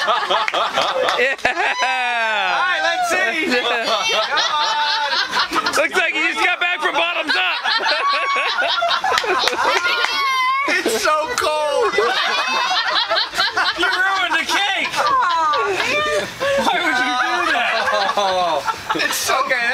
Yeah! Alright, let's see! Come on! Looks like you just got back from bottoms up! It's so cold! You ruined the cake! Why would you do that? It's so okay.